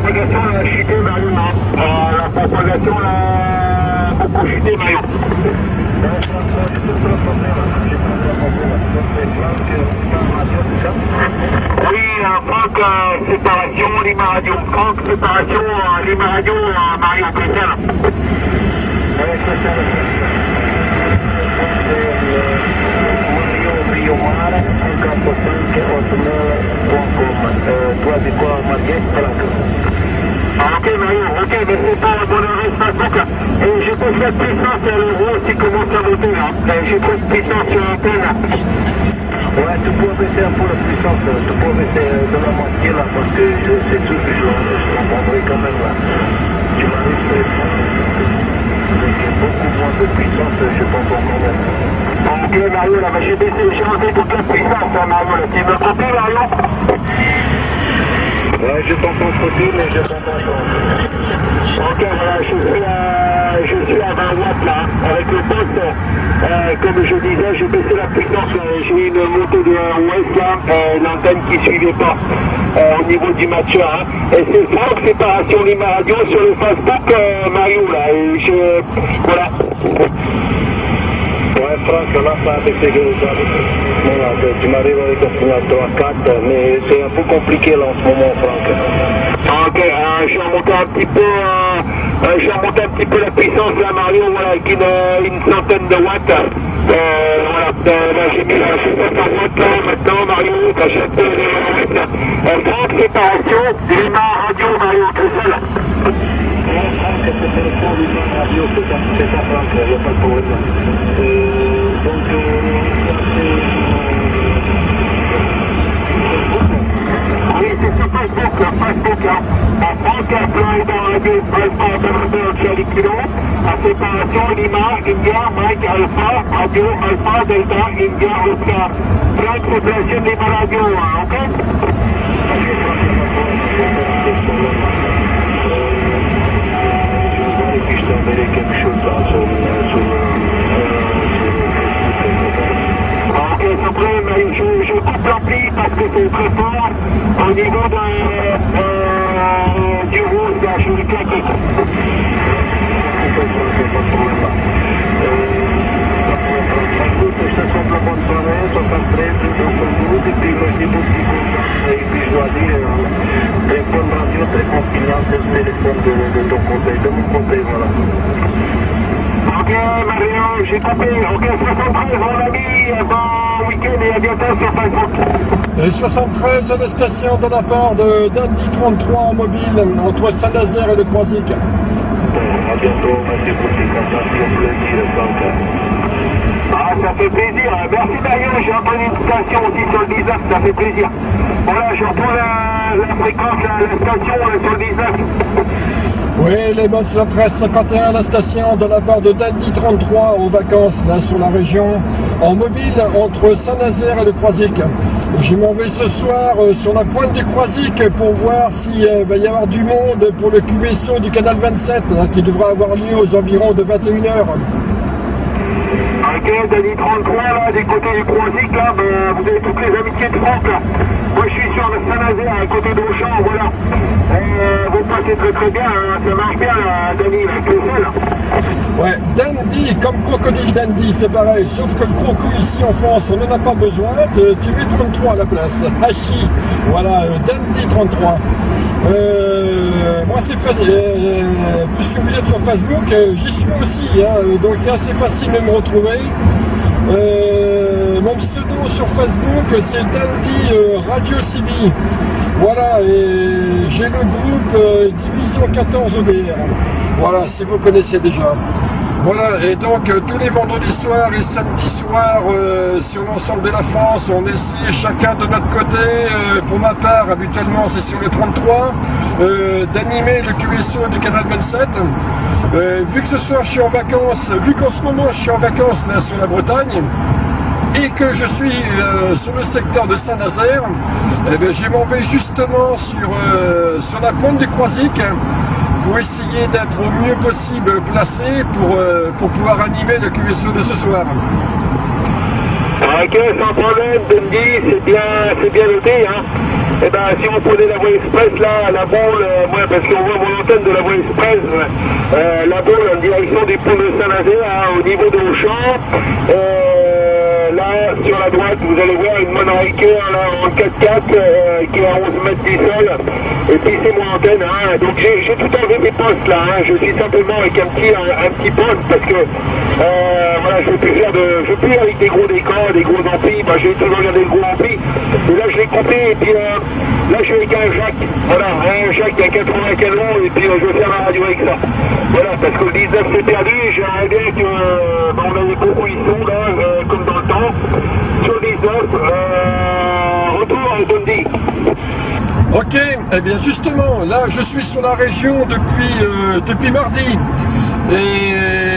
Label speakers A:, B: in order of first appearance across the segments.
A: propagation a chuté, Mario. La propagation a beaucoup chuté, Mario. Oui, Franck, séparation, Lima Radio. Franck, séparation, Lima Radio, Mario, c'est ça. Ok Mario, ok, mais c'est pas mon adresse Facebook. Et j'ai trop de puissance à l'euro qui commence à monter là. J'ai trop de puissance sur l'antenne là.
B: Ouais, tu peux baisser un peu la puissance, tu peux baisser de la moitié là, parce que c'est tout, je l'entendrai quand même là. Tu m'arrives avec beaucoup moins de puissance, je t'entends quand même.
A: Ok Mario, là, j'ai monté toute la puissance là, Mario, là. Tu me copies Mario?
B: Ouais, je t'entends trop, mais je t'entends pas.
A: Ok, voilà, je suis à 20 watts là, avec le poste, comme je disais, j'ai baissé la puissance, j'ai une montée de ouest là, l'antenne qui suivait pas au niveau du matcheur, hein. Et c'est Franck séparation Lima Radio sur le Facebook Mario là, et voilà.
B: Ouais, Franck, là, ça a baissé voilà, tu m'arrives avec un signal 3-4, mais c'est un peu compliqué là en ce moment, Franck.
A: Ok, je vais remonter un petit peu la puissance là, Mario, voilà, avec une centaine de watts. Voilà, là j'ai mis la 700 watts là, maintenant, Mario, t'achètes les watts. Franck, séparation, Lima Radio, Mario, tout ça là.
B: Franck, séparation, Lima Radio, c'est ça, Franck, il n'y a pas de problème.
A: Oui, c'est sur Facebook, là. Franck a plein dans la ville, Alpha, Kilo, à séparation Lima, India, Mike, Alpha, Radio, Alpha, Delta, India, Oscar. Franck, séparation Lima Radio, ok?
B: Je t'enverrai quelque chose là sur
A: ok, s'il vous plaît, mais je coupe l'ampli parce que c'est très fort au niveau du rouge, là, je vais le claquer.
B: Je te souhaite la bonne soirée, 73, 212, et puis moi je dis beaucoup de contents, et puis je dois dire, très bonne radio, très confiante, le téléphone de ton côté, de mon côté, voilà.
A: Ok, Mario, j'ai coupé. Ok, 73, mon ami, bon week-end et à bientôt sur Facebook.
C: Et 73 à la station de la part de Dandy 33 en mobile entre Saint-Nazaire et le Croisic.
B: Bon, à bientôt, merci pour tes contacts, pour plaisir, Franck.
A: Ah, ça fait plaisir. Merci Mario, j'ai entendu une station aussi sur le 19, ça fait plaisir. Voilà, je reprends la fréquence, la station sur le 19.
C: Oui, les modes 1351 à la station de la part de Dandy 33 en vacances là sur la région en mobile entre Saint-Nazaire et le Croisic. Je m'en vais ce soir sur la pointe du Croisic pour voir s'il va y avoir du monde pour le QSO du canal 27 là, qui devra avoir lieu aux environs de 21h.
A: Ok, Dandy 33 là, des côtés du Croisic là, vous avez toutes les amitiés de Franck là. Moi je suis sur le Saint-Nazaire à côté d'Auchan, voilà. Vous passez très très bien, hein, ça marche bien là, Dandy, avec le feu là.
C: Ouais, Dandy, comme crocodile Dandy, c'est pareil, sauf que le croco ici en France, on n'en a pas besoin, tu mets 33 à la place. Hachi, voilà, Dandy 33. Moi c'est facile, puisque vous êtes sur Facebook, j'y suis aussi, hein, donc c'est assez facile de me retrouver. Mon pseudo sur Facebook c'est Dandy Radio CB. Voilà, et j'ai le groupe Division 14 OBR. Voilà, si vous connaissez déjà. Voilà, et donc tous les vendredis soirs et samedis soirs sur l'ensemble de la France, on essaie chacun de notre côté, pour ma part habituellement c'est sur le 33, d'animer le QSO du canal 27. Vu que ce soir je suis en vacances, vu qu'en ce moment je suis en vacances là sur la Bretagne, et que je suis sur le secteur de Saint-Nazaire, eh bien, je m'en vais justement sur la pointe du Croisic pour essayer d'être au mieux possible placé pour pouvoir animer le QSO de ce soir.
A: Ok, sans problème, Dandy, c'est bien noté, hein. Eh ben, si vous prenez la voie express, là, la boule, parce qu'on voit mon antenne de la voie express, la boule en direction du pont de Saint-Nazaire, au niveau de Auchan. Là, sur la droite, vous allez voir une Moonraker là, en 4x4 qui est à 11 mètres du sol. Et puis c'est mon antenne. Hein. Donc j'ai tout enlevé mes postes là. Hein. Je suis simplement avec un petit poste parce que voilà, je ne veux plus avec des gros décors, des gros amplis. Bah, j'ai toujours regardé le gros ampli. Et là, je l'ai coupé et puis là, je suis avec un jack. Voilà, un jack à 80 canons et puis je vais faire la radio avec ça. Voilà, parce que le 19 c'est perdu. J'aimerais bien que on a des beaucoup ici là, comme dans le temps. Sur le 19, retour à Dundee.
C: Ok, eh bien justement, là je suis sur la région depuis mardi. Et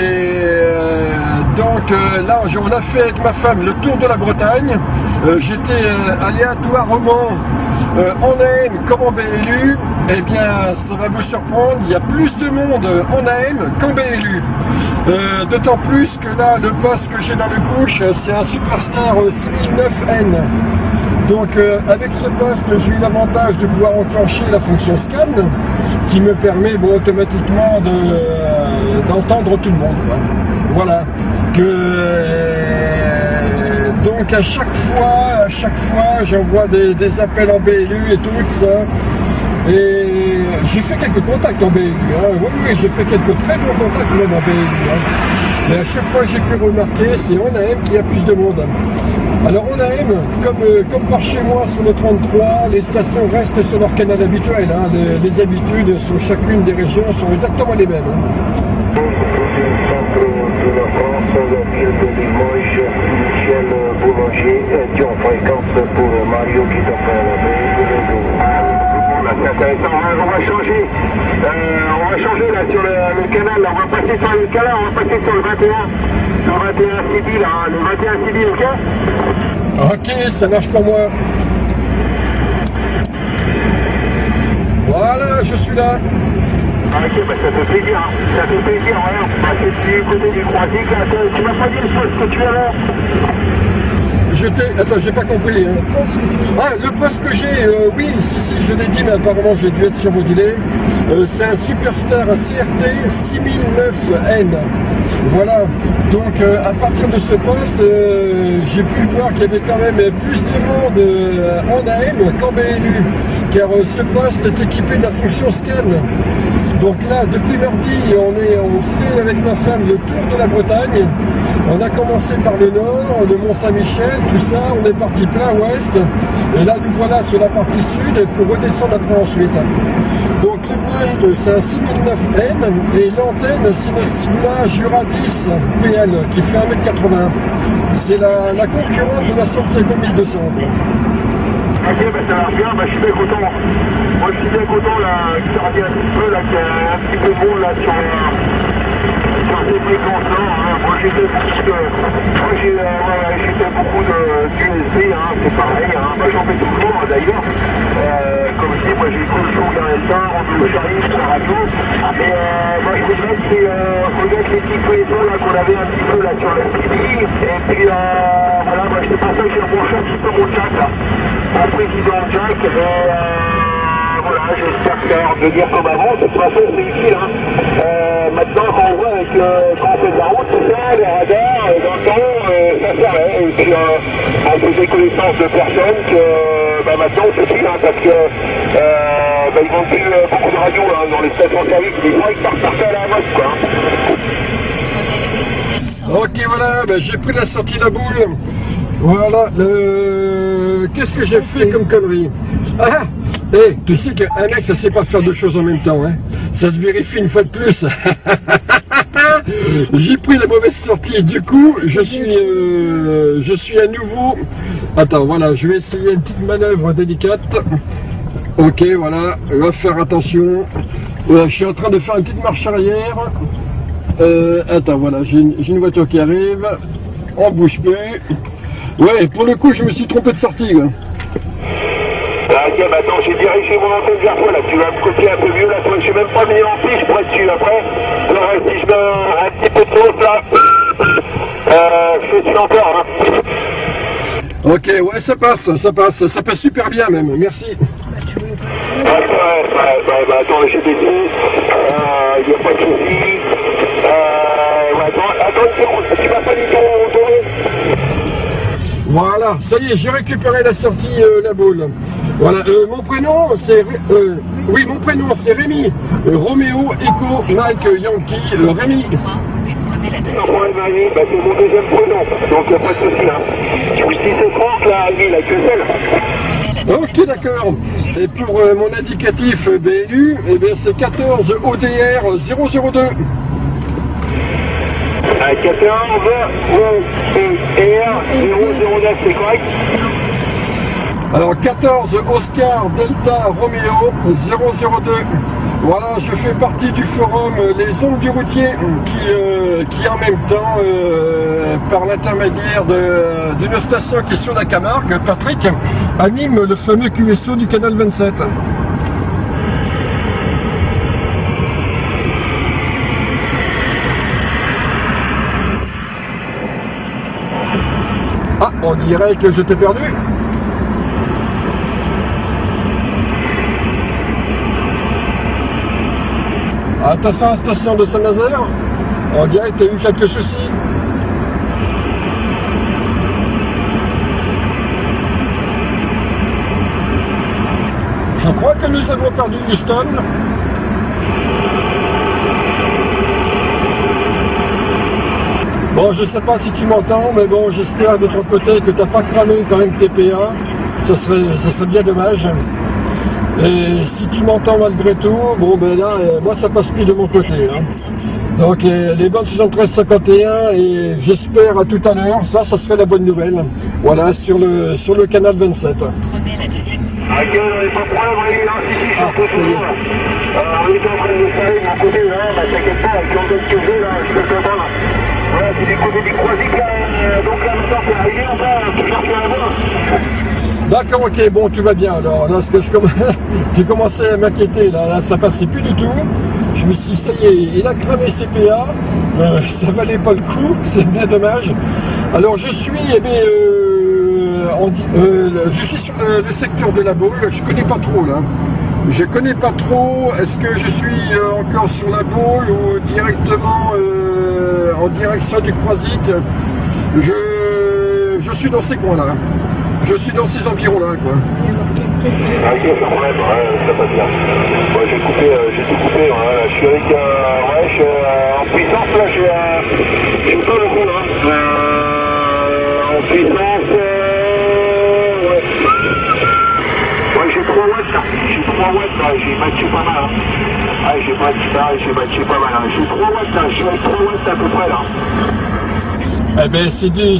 C: donc là on a fait avec ma femme le tour de la Bretagne. J'étais aléatoirement en AM comme en BLU. Eh bien ça va vous surprendre, il y a plus de monde en AM qu'en BLU. D'autant plus que là le poste que j'ai dans le couche c'est un Superstar 6009N. Donc avec ce poste j'ai eu l'avantage de pouvoir enclencher la fonction scan qui me permet automatiquement d'entendre tout le monde. Quoi. Voilà. Donc à chaque fois j'envoie des appels en BLU et tout ça. Et j'ai fait quelques contacts en BLU. Hein. Oui, j'ai fait quelques très bons contacts même en BLU. Hein. Mais à chaque fois j'ai pu remarquer, c'est en AM qu'il y a plus de monde. Alors en AM, comme par chez moi sur le 33, les stations restent sur leur canal habituel. Hein. Les habitudes sur chacune des régions sont exactement les mêmes. Hein.
B: De la France, la ville de Limoges, Michel Boulanger, tu en fréquence pour Mario qui t'appelle.
A: C'est intéressant, on va changer là sur le canal, là. On va passer sur le canal, on va passer sur le 21 CD là, le 21 CD, ok?
C: Ok, ça marche pour moi. Voilà, je suis là.
A: Ok, bah ça fait plaisir, hein. Ça fait plaisir, ouais. C'est du côté du Croisic, là. Tu m'as pas dit le poste que tu as là?
C: Attends, j'ai pas compris. Hein. Ah, le poste que j'ai, oui, si je l'ai dit, mais apparemment j'ai dû être surmodulé. C'est un Superstar CRT 6009N. Voilà. Donc à partir de ce poste, j'ai pu voir qu'il y avait quand même plus de monde en AM qu'en BLU. Car ce poste est équipé de la fonction scan. Donc là, depuis mardi, on fait avec ma femme le tour de la Bretagne. On a commencé par le nord, le Mont-Saint-Michel, tout ça, on est parti plein ouest. Et là, nous voilà sur la partie sud pour redescendre après ensuite. Donc le poste, c'est un 6009N et l'antenne, c'est le Sigma Jura 10 PL qui fait 1m80. C'est la concurrente de la Santiago 1200.
A: Ok, bah ça marche bien, bah je suis bien content. Moi je suis bien content là, que ça revient un petit peu là, qu'il y a un petit peu bon là sur ces fréquences-là. Hein. Moi j'ai fait beaucoup d'USB, hein, c'est pareil, hein. Moi j'en fais toujours d'ailleurs. Comme je dis, moi j'ai cru le jour Garelta, on me charrie sur la radio. Et moi je regrette les petits feuilletons là qu'on avait un petit peu là sur la CD. Et puis voilà, moi c'est pour ça que j'ai rebranché un petit peu mon jack là. Mon président Jack, voilà, j'espère que ça va revenir comme avant. De toute façon, c'est utile. Hein. Maintenant, quand on voit quand on fait de la route, tout ça, les radars, dans le temps, ça servait. Et puis, on faisait connaissance de personnes que maintenant, c'est fini, hein, parce que ils vendent plus beaucoup de radios hein, dans les stations-service. Les gens, ils partent à la mode, quoi.
C: Ok, voilà, j'ai pris la sortie de la boule. Voilà, qu'est-ce que j'ai fait comme connerie? Ah, tu sais qu'un mec, ça sait pas faire deux choses en même temps, hein. Ça se vérifie une fois de plus. J'ai pris la mauvaise sortie, du coup, je suis à nouveau... Attends, voilà, je vais essayer une petite manœuvre délicate. Ok, voilà, on va faire attention. Voilà, je suis en train de faire une petite marche arrière. Attends, voilà, j'ai une voiture qui arrive. On bouge plus. Ouais, pour le coup, je me suis trompé de sortie. Quoi.
A: Ah, ok, attends, j'ai dirigé mon antenne vers toi, là. Tu vas me copier un peu mieux, là. Je suis même pas mis en fiche pour être dessus après. Alors, si je mets un petit peu de sauce, là, je fais dessus encore, hein.
C: Ok, ouais, ça passe super bien, même. Merci.
A: Bah, attends, j'ai baissé, il n'y a pas de souci. Attends une seconde, tu m'as pas dit ton nom?
C: Voilà, ça y est, j'ai récupéré la sortie La Baule. Voilà, mon prénom c'est Rémi. Roméo, Echo, Mike, Yankee, Rémi.
A: Sans problème, Rémi, bah, c'est mon deuxième prénom, donc il n'y a pas de souci. Hein. Si c'est Franck, là, Rémi, il a que celle.
C: Ok, d'accord. Et pour mon indicatif BLU, eh bien c'est 14 ODR 002.
A: 14 ODR 009, c'est correct?
C: Alors 14 Oscar Delta Roméo 002. Voilà, je fais partie du forum Les Ondes du Routier qui en même temps, par l'intermédiaire d'une station qui est sur la Camargue, Patrick, anime le fameux QSO du canal 27. Ah, on dirait que je t'ai perdu. Attention à la station de Saint-Nazaire, on dirait que tu as eu quelques soucis. Je crois que nous avons perdu Houston. Bon, je sais pas si tu m'entends, mais bon, j'espère de ton côté que tu n'as pas cramé quand même tes PA. Ce serait bien dommage. Et si tu m'entends malgré tout, bon ben là, moi ça passe plus de mon côté. Hein. Donc les bonnes 73-51 et j'espère à tout à l'heure, ça serait la bonne nouvelle. Voilà, sur le canal 27.
A: Ok, on n'est pas de problème, Rémi, là, si, je suis toujours. On est en train de faire de mon côté, là, bah t'inquiète pas, avec l'antenne que j'ai, là, je peux te voir. Voilà, c'est du côté du Croisic, là, donc là, maintenant, c'est arrivé, enfin, toujours qu'il y a la voie.
C: D'accord, ok, bon, tout va bien alors. Là, ce que j'ai commencé à m'inquiéter, là, ça passait plus du tout. Je me suis dit, ça y est, il a cramé ses PA, ça valait pas le coup, c'est bien dommage. Alors, je suis, je suis sur le secteur de La Baule, je connais pas trop là. Je connais pas trop, est-ce que je suis encore sur La Baule ou directement en direction du Croisic? Je suis dans ces coins-là. Je suis dans ces environs-là, quoi.
A: Ok, sans problème, ça passe bien. Bon, j'ai tout coupé, voilà, je suis avec, je suis en puissance, là, j'ai pas beaucoup, là. En puissance, ouais. Ouais, j'ai 3 watts, là. J'ai 3 watts, là, j'ai battu pas mal, hein. Ah, j'ai battu pas mal, hein. J'ai 3 watts, là, j'ai 3 watts à peu près, là.
C: Eh bien, c'est du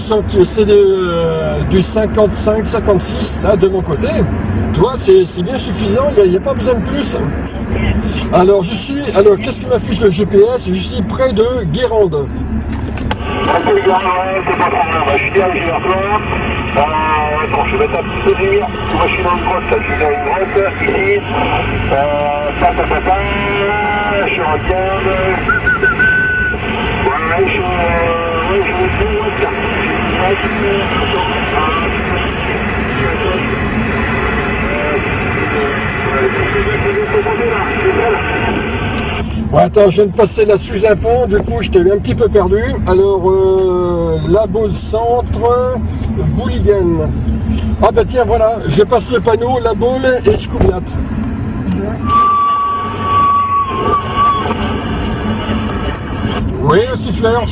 C: 55-56 là de mon côté. Tu vois, c'est bien suffisant, il n'y a pas besoin de plus. Alors, qu'est-ce qui m'affiche le GPS? Je suis près de Guérande.
A: Ok, les gars, ouais, c'est pas trop grave, je suis dirigé vers toi. Attends, je vais mettre un petit peu de lumière. Moi, je suis dans une grotte, là, je suis dans une grotte, ici. Je regarde. Ouais, je vous dis,
C: Ouais, attends, je viens de passer là sous un pont, du coup je t'ai un petit peu perdu. Alors, La Baule Centre, Bouliguen. Ah bah tiens, voilà, je passe le panneau, La Baule et Scoubiat. Oui, le siffleur.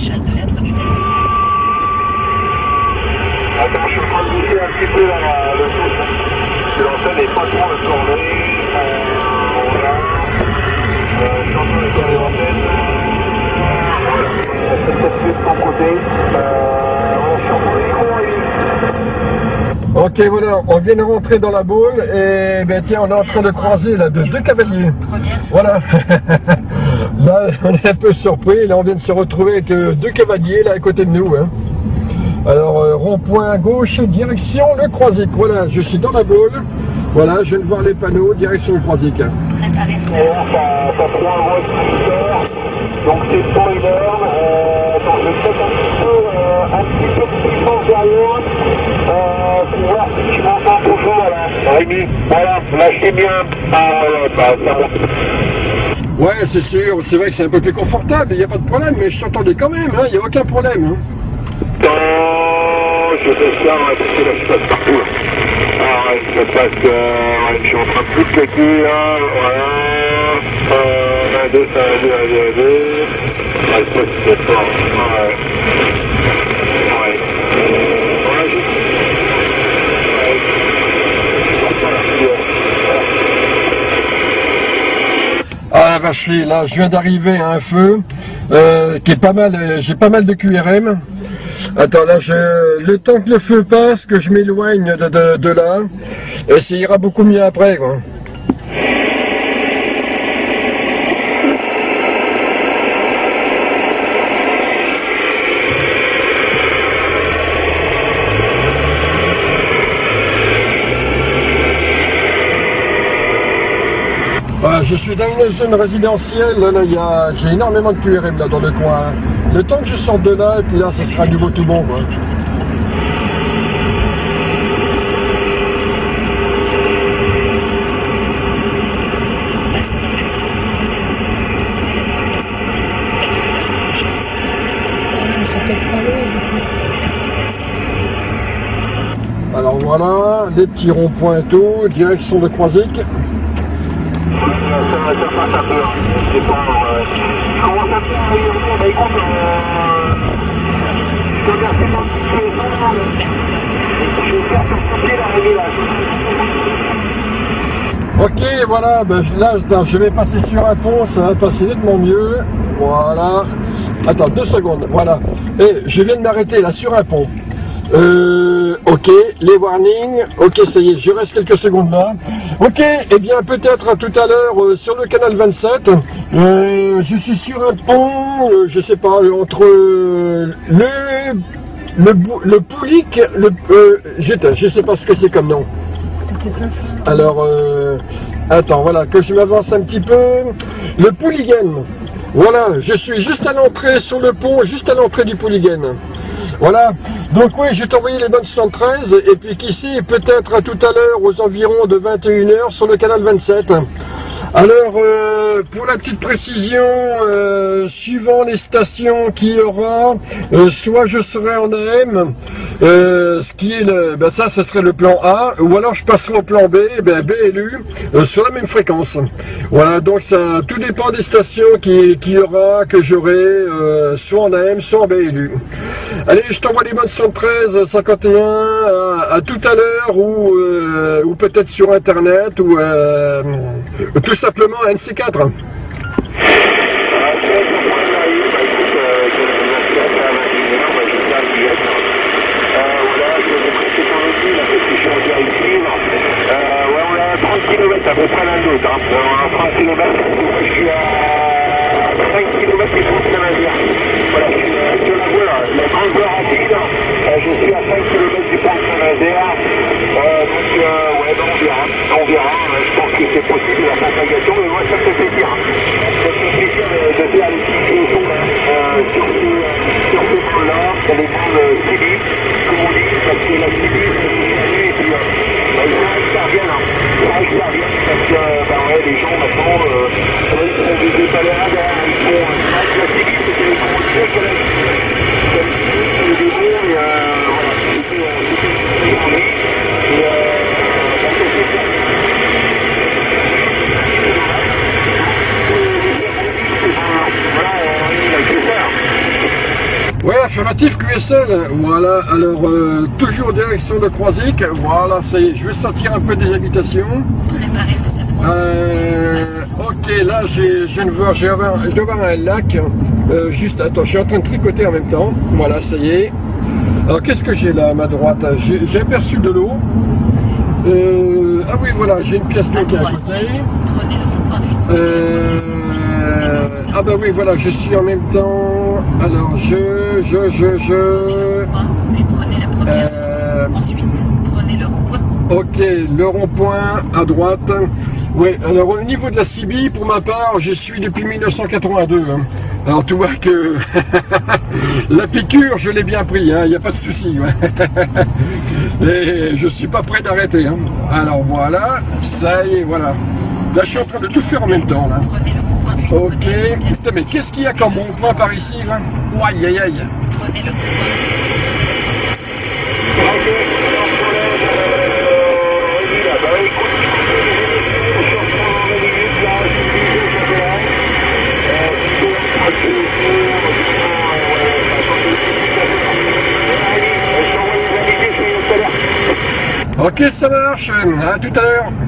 A: Attends, je suis en train de bouffer un petit peu le sauce. L'antenne n'est pas trop tournée. Voilà. Je suis en train de faire l'antenne. Voilà. C'est peut-être plus de ton côté. Je suis en train de micro.
C: Ok, voilà, on vient de rentrer dans La Baule et ben tiens, on est en train de croiser là deux cavaliers. Voilà. Là, on est un peu surpris. Là, on vient de se retrouver avec 2 cavaliers là à côté de nous. Hein. Alors, rond-point à gauche, direction le Croisic. Voilà, je suis dans La Baule. Voilà, je viens de voir les panneaux, direction le Croisic.
A: Et là, ça prend un voie de 6 heures. Donc, c'est pas une heure. Attends, je vais peut-être un petit peu de distance derrière. Pour voir si tu m'entends toujours. là, Rémi. Voilà, là je t'ai bien. Ah ouais, bah ça va.
C: Ouais, c'est sûr, c'est vrai que c'est un peu plus confortable, il n'y a pas de problème, mais je t'entendais quand même, il n'y a aucun problème. Hein.
A: Quand je fais ça, ouais, parce que là je passe partout. Ah ouais, je passe, ouais, je suis en train de tout checker là, voilà. 1, 2, 1, 2, 1, 2, 1, 2. Ouais, ça c'est fort. Ouais. Ouais. Ouais,
C: Ah la vache, là je viens d'arriver à un feu qui est pas mal, j'ai pas mal de QRM. Attends, là le temps que le feu passe, que je m'éloigne de là, et ça ira beaucoup mieux après quoi. Je suis dans une zone résidentielle, là j'ai énormément de QRM là dans le coin. Le temps que je sorte de là, et puis là ça sera du beau tout bon quoi. Alors voilà, les petits ronds-points tôt, direction de Croisic.
A: Ça passe un peu, c'est pas... Je commence à faire bah écoute, je dois verser mon petit téléphone, je vais faire sortir la régulation.
C: Ok, voilà, ben là je vais passer sur un pont, ça va passer nettement mieux. Voilà. Attends, 2 secondes, voilà. Et je viens de m'arrêter là sur un pont. Ok, les warnings, ok ça y est, je reste quelques secondes là. Ok, et bien peut-être tout à l'heure sur le canal 27, je suis sur un pont, je sais pas, entre le Poulic, je sais pas ce que c'est comme nom. Alors, attends, voilà, que je m'avance un petit peu, le Pouliguen. Voilà, je suis juste à l'entrée sur le pont, juste à l'entrée du Pouliguen. Voilà, donc oui, je vais t'envoyer les bonnes 73, et puis qu'ici, peut-être tout à l'heure, aux environs de 21h, sur le canal 27. Alors, pour la petite précision, suivant les stations qu'il y aura, soit je serai en AM, ce qui est ça serait le plan A, ou alors je passerai au plan B, BLU, sur la même fréquence. Voilà, donc ça, tout dépend des stations qu'il y aura, que j'aurai, soit en AM, soit en BLU. Allez, je t'envoie les bonnes 113, 51, à tout à l'heure, ou peut-être sur Internet, ou tout simplement à NC4.
A: Ouais, on a 30 km à peu près l'un de l'autre. 30 km, je suis à 5 km et 30 Saint-Nazaire. Voilà, je suis sur la voie, la grande voie rapide. Je suis à 5 km du pont de Saint-Nazaire. Donc, ouais, on verra. Je pense que c'est possible la propagation, mais moi, ça me fait plaisir. Ça me fait plaisir de faire les petits peloton sur ce pont-là. Il y a les bandes civiques, comme on dit, parce que la civique, et puis, il faut que ça revienne, parce que ouais, les gens maintenant, ils font des balades, ils font la civique, c'était les gros trucs, les démons, et voilà, c'était
C: Ouais, affirmatif QSL, voilà, alors toujours direction de Croisic, voilà, ça y est, je vais sortir un peu des habitations. Ok, là je dois voir un lac, juste, attends, je suis en train de tricoter en même temps, voilà, ça y est. Alors qu'est-ce que j'ai là à ma droite? J'ai aperçu de l'eau, ah oui, voilà, j'ai une pièce d'eau qui est à côté. Ah bah oui, voilà, je suis en même temps, alors
D: ensuite, prenez le rond-point.
C: Ok, le rond-point à droite. Oui, alors au niveau de la CB, pour ma part, je suis depuis 1982. Alors tu vois que la piqûre, je l'ai bien pris, il n'y a pas de souci. Ouais. Et je suis pas prêt d'arrêter. Hein. Alors voilà, ça y est, voilà. Là, je suis en train de tout faire en même temps. Là.
D: Prenez le point.
C: Ok. Putain, mais qu'est-ce qu'il y a comme rond-point par ici là? Aïe, aïe, aïe.
D: Prenez le point.
C: Ok, ça marche. À tout à l'heure.